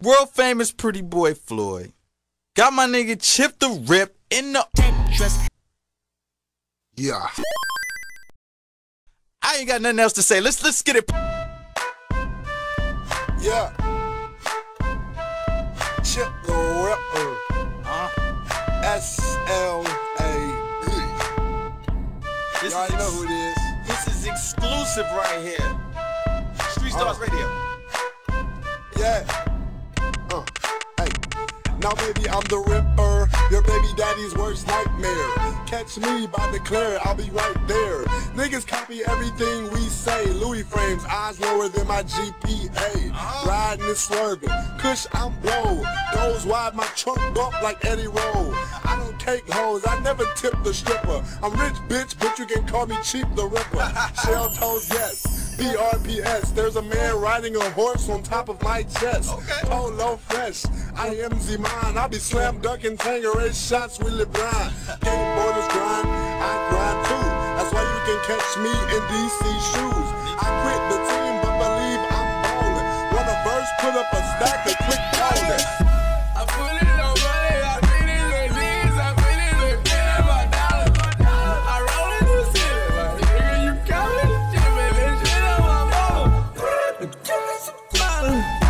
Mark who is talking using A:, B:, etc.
A: World famous pretty boy Floyd. Got my nigga Chip the Rip in the tetris.
B: Yeah.
A: I ain't got nothing else to say. Let's get it.
B: Yeah. Chip the Ripper. S-L-A-E. Y'all already know who it is.
A: This is exclusive right here. Street Stars Radio.
B: Yeah. Hey. Now baby, I'm the Ripper, your baby daddy's worst nightmare. Catch me by Declare, I'll be right there. Niggas copy everything we say. Louis frames, eyes lower than my GPA. Riding and swerving, kush I'm blow. Goes wide, my trunk bump like Eddie Roll. I don't cake hoes, I never tip the stripper. I'm rich bitch, but you can call me Cheap the Ripper. Shell toes, yes. PRPS, there's a man riding a horse on top of my chest. Polo fresh, I am the man. I be slam dunking Tangeray shots with LeBron. Skateboarders grind, I grind too. That's why you can catch me in DC shoes. I quit the team, but believe I'm ballin'. When a verse, put up a stack of quick ballin'.
C: I put it on money, I treat it like this, I put it like $10 by $1. I roll in the city, like nigga, you coming? Give me this shit on my mama. Give me some money.